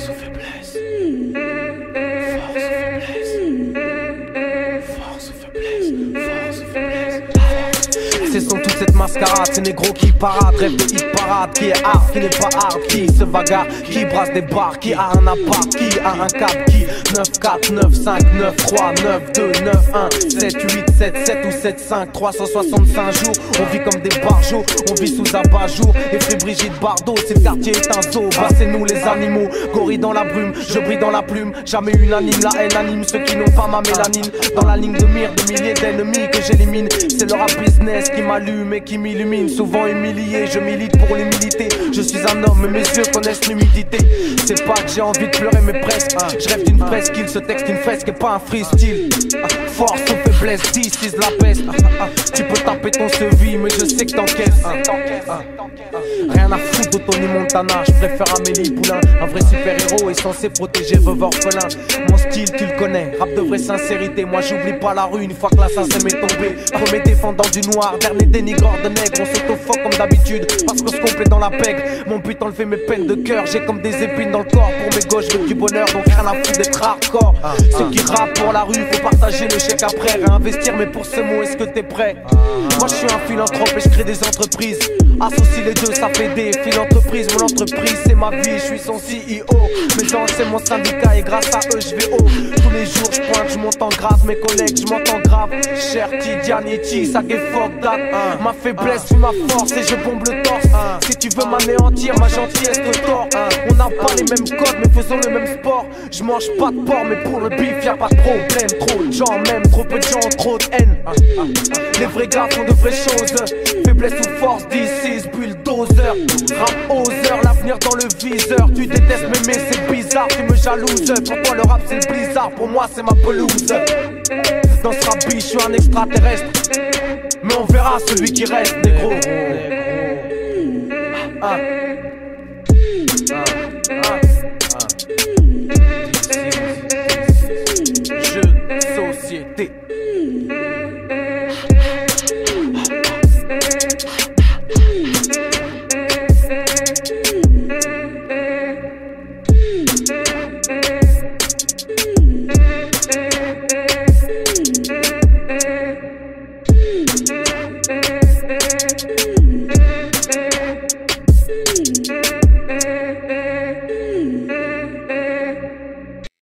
Force ou faiblesse. Force ou faiblesse. Force ou faiblesse. Force ou faiblesse. C'est sans toute cette mascarade, ces négros qui paradent, rêve de hit parade, qui est hard, qui n'est pas hard, qui se bagarre, qui brasse des bars, qui a un appart, qui a un cap, qui 9, 4, 9, 5, 9, 3, 9, 2, 9, 1, 7, 8, 7, 7 ou 7, 5, 365 jours, on vit comme des barjots, on vit sous abat-jour, et fait Brigitte Bardot, si le quartier est un zoo, bah c'est nous les animaux, gorilles dans la brume, je brille dans la plume, jamais unanime, la haine anime ceux qui n'ont pas ma mélanine, dans la ligne de mire, de milliers d'ennemis que j'élimine, c'est le rap business qui m'allume et qui m'illumine, souvent humilié, je milite pour l'humilité, je suis un homme mais mes yeux connaissent l'humidité, c'est pas que j'ai envie de pleurer mais presque, je rêve d'une fresque, ce texte une fresque et pas un freestyle, force ou faiblesse, this la peste, tu peux taper ton sevi mais je sais que t'encaisses, rien à foutre de Tony Montana, je préfère Amélie Poulain, un vrai super héros est censé protéger veuve orphelin, mon style tu le connais, rap de vraie sincérité, moi j'oublie pas la rue une fois que l'assassin m'est tombé, premier défendant du noir, dernier dénigreur de nègre, on s'autofoque comme d'habitude, parce qu'on se complète dans la pègre, mon but enlever mes peines de cœur, j'ai comme des épines dans le corps, pour mes gauches je veux du bonheur, donc rien à foutre d'être hardcore, ceux qui rappent pour la rue, faut partager le chèque après, réinvestir, mais pour ce mot est-ce que t'es prêt? Moi je suis un philanthrope et je crée des entreprises, associe les deux ça fait des philanthropies, mon entreprise c'est ma vie, je suis son CEO, mes gens c'est mon syndicat et grâce à eux je vais haut, tous les jours je pointe, je monte en grave, mes collègues je m'entends grave, cher Tidianetti, ça get fuck that, ma faiblesse fut ma force et je bombe le torse, si tu veux m'anéantir ma gentillesse te tord, on n'a pas les mêmes codes mais faisons le même sport, je mange pas de porc mais pour le bif y'a pas de problème, trop de gens même, trop peu de gens, trop de haine, les vrais gars font de vraies choses, faiblesse ou force, D6, bulldozer, rap oseur, l'avenir dans le viseur, tu détestes m'aimer c'est bizarre, tu me jalouses, pour toi le rap c'est le blizzard, pour moi c'est ma pelouse, dans ce rap je suis un extraterrestre, mais on verra celui qui reste négro.